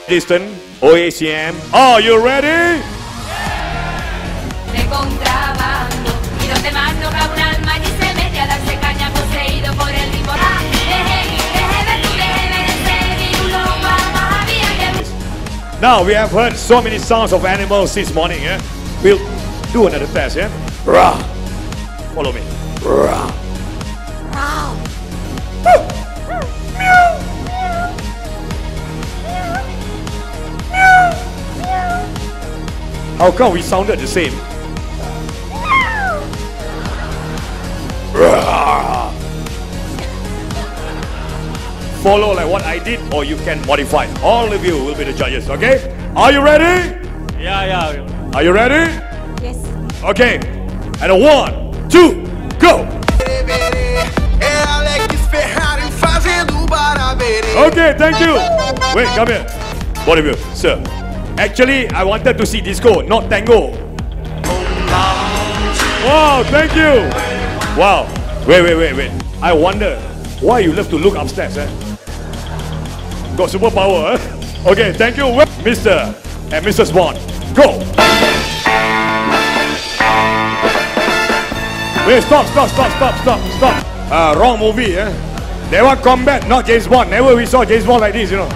Distance, OACM. Are you ready? De contrabando, y donde más toca un alma y se mete a darse caña poseído por el ritmo. Now we have heard so many sounds of animals since morning. Yeah? We'll do another test. Yeah? Rah. Follow me. Rah. How come we sounded the same? Follow like what I did, or you can modify. All of you will be the judges, okay? Are you ready? Yeah. Are you ready? Yes. Okay. And a 1, 2, go! Okay, thank you. Wait, come here. Both of you, sir. Actually, I wanted to see disco, not tango. Wow, thank you. Wow. Wait. I wonder why you love to look upstairs, eh? Got superpower, eh? Okay, thank you, Mr. and Mrs. Bond. Go. Wait, stop. Wrong movie, eh? They want combat, not James Bond. Never we saw James Bond like this, you know.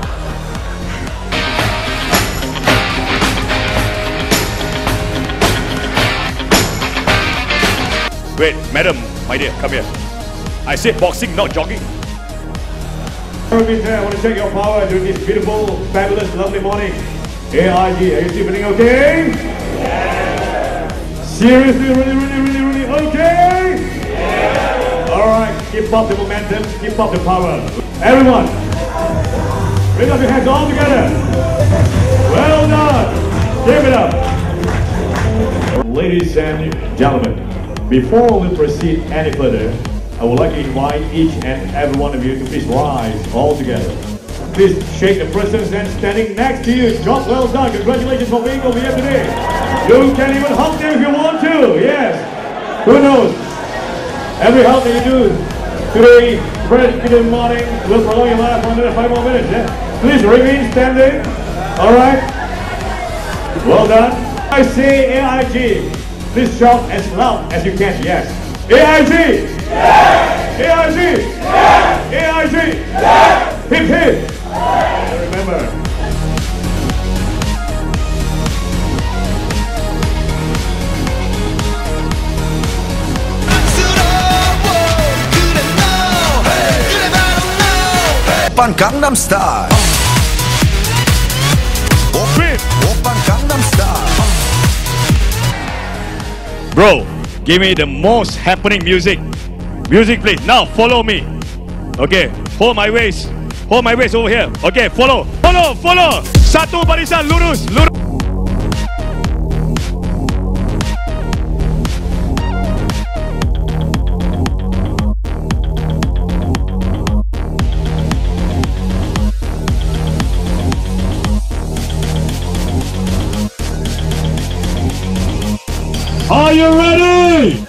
Wait, madam, my dear, come here. I said boxing, not jogging. I want to check your power during this beautiful, fabulous, lovely morning. AIG, are you sleeping okay? Yeah. Seriously, really okay? Yeah. Alright, keep up the momentum, keep up the power. Everyone, bring up your hands all together. Well done. Give it up. Ladies and gentlemen, before we proceed any further, I would like to invite each and every one of you to please rise all together. Please shake the person's hand standing next to you. Job well done. Congratulations for being over here today. You can even hug them if you want to. Yes. Who knows? Every hug that you do today, fresh in the morning, will prolong your life for another 5 more minutes. Yeah? Please remain standing. All right. Well done. I say AIG. Please shout as loud as you can. Yes. AIG. Yes! AIG! Yes! AIG! Yes! Hip hip! Yes! Remember. Oppan Gangnam Style. Oppan Gangnam Style. Bro, give me the most happening music. Music please. Now follow me. Okay, hold my waist. Hold my waist over here. Okay, follow. Satu barisan lurus. Are you ready?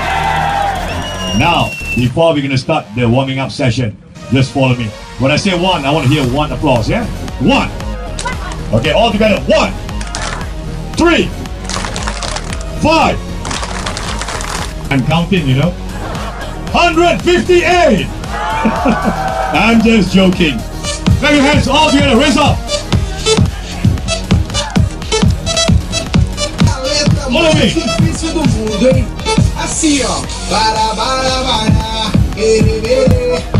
Now, before we're going to start the warming up session, just follow me. When I say one, I want to hear one applause, yeah? One. Okay, all together. 1, 3, 5. I'm counting, you know. 158. I'm just joking. Clap your hands all together. Raise up. Follow me. Assim, ó, para,